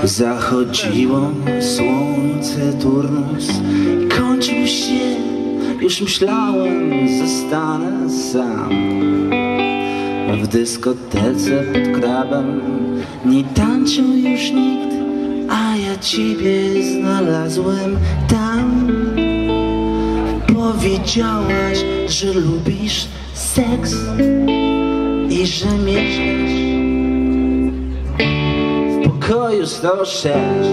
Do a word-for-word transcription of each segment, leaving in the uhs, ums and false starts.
Zachodziło słońce, turnus kończył się. Już myślałem, zostanę sam w dyskotece pod krabem. Nie tańczył już nikt, a ja ciebie znalazłem tam. Powiedziałaś, że lubisz seks i że mieszkasz w pokoju sto sześć.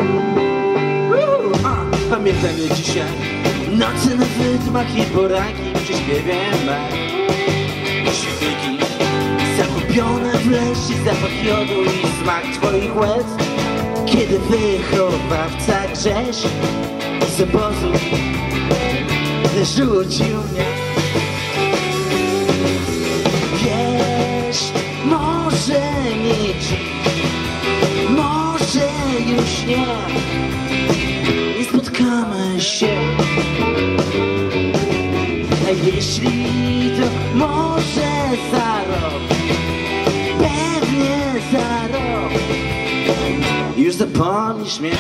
Pamiętam je dzisiaj. Noce na wydmach i poranki przy śpiewie mek. Świetliki zakupione w lesie, zapach jodu i smak twoich łez. Kiedy wychowawca Grześ z obozu rzucił mnie. Wiesz, może nie dziś, może już nie, nie spotkamy się. A jeśli to może za rok, pewnie za rok już zapomnisz mnie.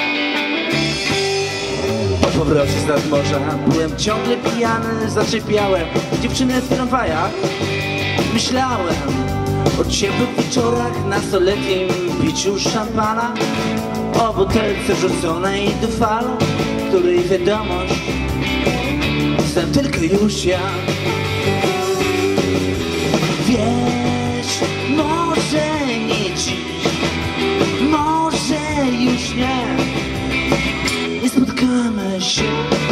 Po powrocie z nadmorza byłem ciągle pijany, zaczepiałem dziewczynę w tramwajach. Myślałem o ciepłych wieczorach, nastoletnim piciu szampana, o butelce wrzuconej do falą, której wiadomość znam tylko już ja. Wiesz, może nie dziś, może już nie, nie spotkamy się.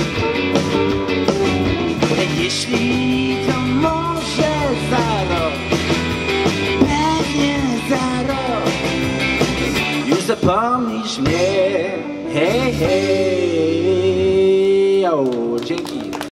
Jeśli to może za rok, pewnie za rok już zapomnisz mnie. Hej, hej, o, dzięki.